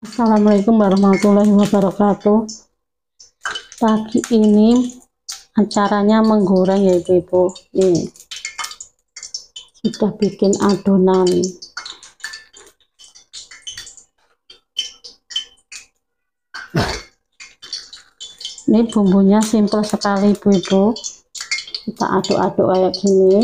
Assalamualaikum warahmatullahi wabarakatuh. Pagi ini acaranya menggoreng ya ibu-ibu. Ini sudah bikin adonan. Ini bumbunya simple sekali ibu-ibu. Kita aduk-aduk kayak gini.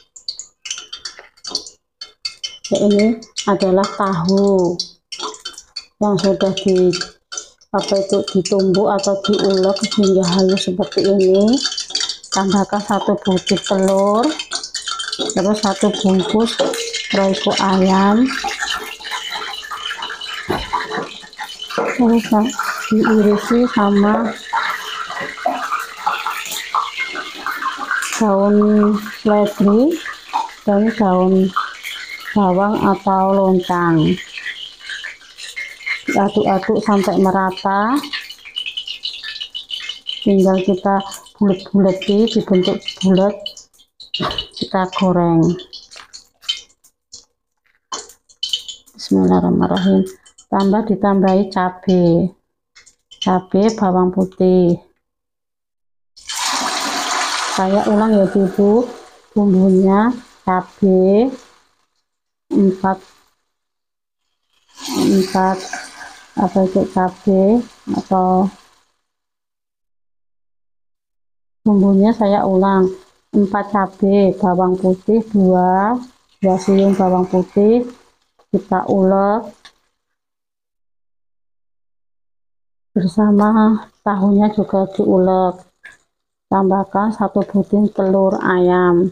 Ya, ini adalah tahu yang sudah ditumbuk atau diulek hingga halus seperti ini. Tambahkan 1 butir telur, terus 1 bungkus royco ayam, terus diirisi sama daun seledri dan daun bawang atau loncang. Diaduk-aduk sampai merata, tinggal kita bulet-buleti, dibentuk bulat, kita goreng. Bismillahirrahmanirrahim. Ditambahi cabai, bawang putih. Saya ulang ya ibu, bumbunya cabai 4 cabai atau bumbunya saya ulang 4 cabai, bawang putih 2 siung bawang putih, kita ulek bersama tahunya juga diulek. Tambahkan 1 butir telur ayam,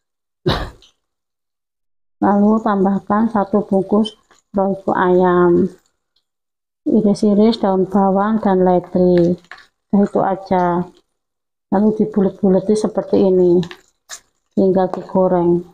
lalu tambahkan 1 bungkus royco ayam, iris-iris daun bawang dan seledri. Nah, itu aja, lalu dibulet-buleti seperti ini, tinggal digoreng.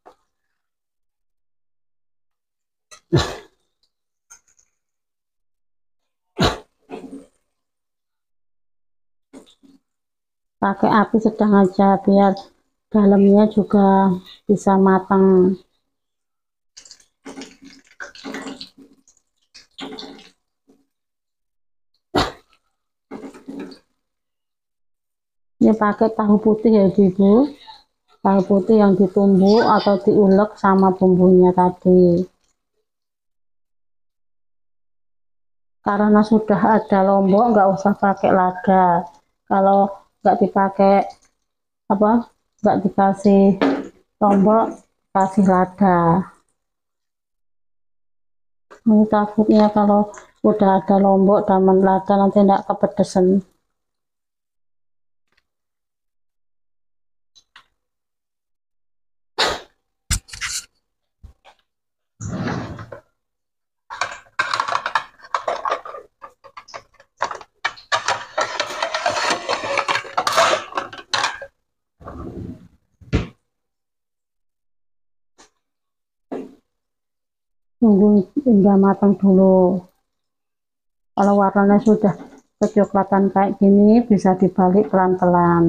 Pakai api sedang aja biar dalamnya juga bisa matang. Ini pakai tahu putih ya ibu, tahu putih yang ditumbuk atau diulek sama bumbunya tadi. Karena sudah ada lombok, nggak usah pakai lada. Kalau nggak dipakai nggak dikasih lombok, kasih lada. Ini takutnya kalau udah ada lombok dan lada nanti nggak kepedesan. Tunggu hingga matang dulu. Kalau warnanya sudah kecoklatan kayak gini, bisa dibalik pelan-pelan.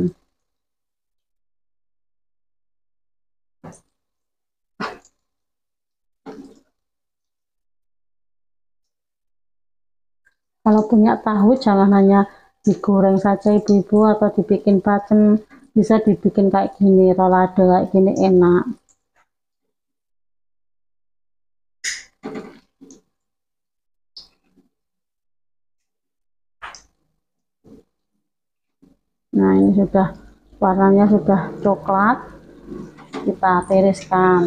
Kalau punya tahu jangan hanya digoreng saja ibu-ibu atau dibikin bacem, bisa dibikin kayak gini, rolado kayak gini enak. Nah, ini sudah warnanya sudah coklat, kita tiriskan.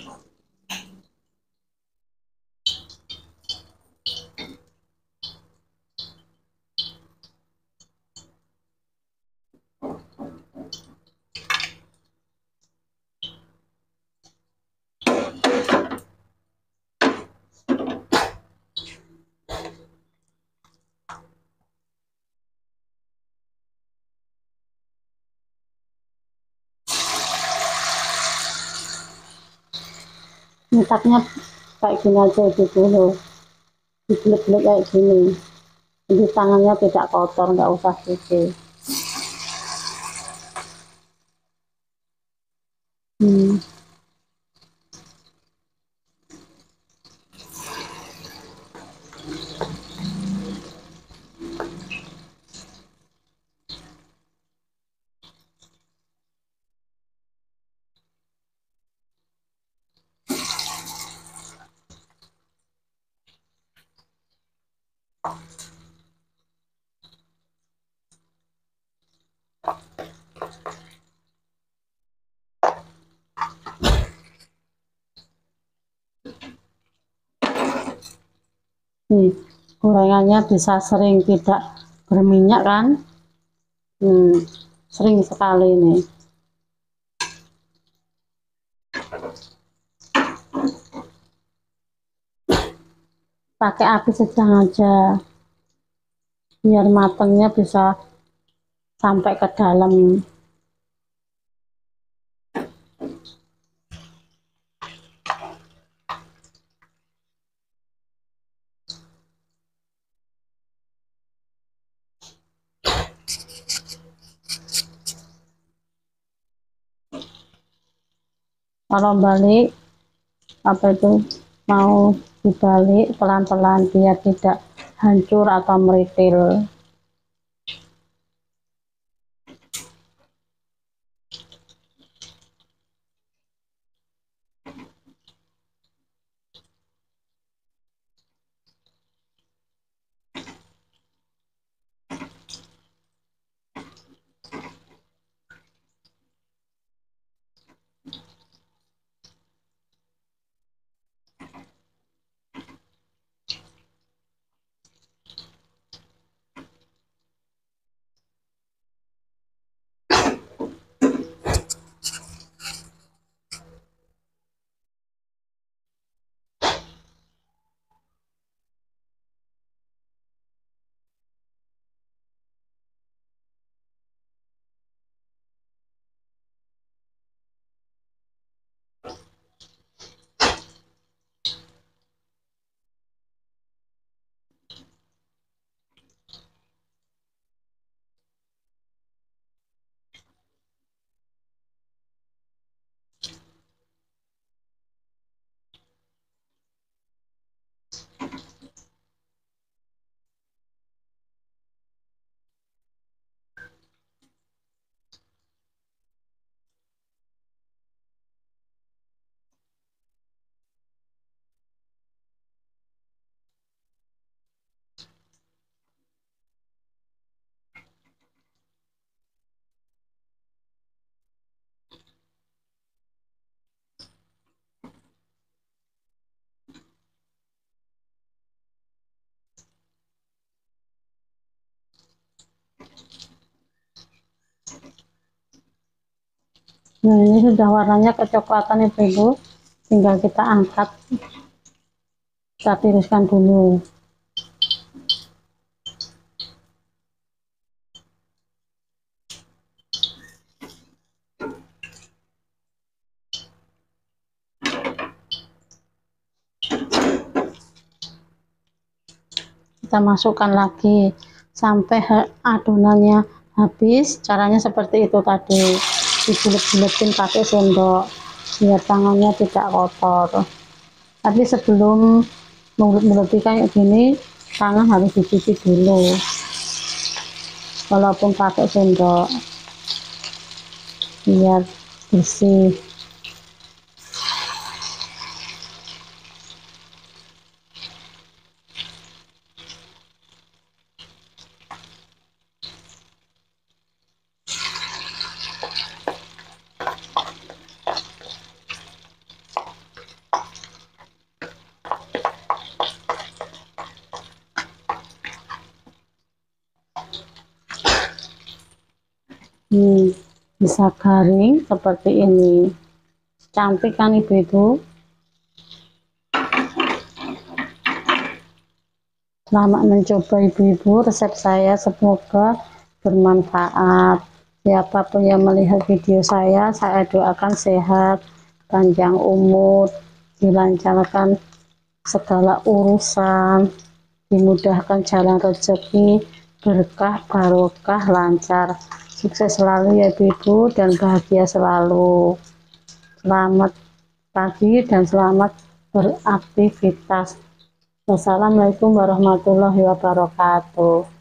Nyetaknya kayak gini aja itu dulu, dibelet-belet kayak gini, jadi tangannya tidak kotor, nggak usah cuci. Nih, gorengannya bisa sering tidak berminyak kan. Sering sekali nih. Pakai api sedang aja biar matangnya bisa sampai ke dalam. Kalau balik apa itu, mau dibalik pelan-pelan biar tidak hancur atau meritil. Nah, ini sudah warnanya kecoklatan ibu-ibu, tinggal kita angkat, kita tiriskan dulu. Kita masukkan lagi sampai adonannya habis. Caranya seperti itu tadi, dibulet-buletin pakai sendok biar tangannya tidak kotor. Tapi sebelum bulet-buletin kayak gini, tangan harus dicuci dulu walaupun pakai sendok biar bersih. Bisa garing seperti ini, cantik kan ibu-ibu. Selamat mencoba ibu-ibu resep saya, semoga bermanfaat. Siapapun yang melihat video saya doakan sehat, panjang umur, dilancarkan segala urusan, dimudahkan jalan rezeki, berkah, barokah, lancar. Sukses selalu ya ibu-ibu dan bahagia selalu. Selamat pagi dan selamat beraktivitas. Wassalamualaikum warahmatullahi wabarakatuh.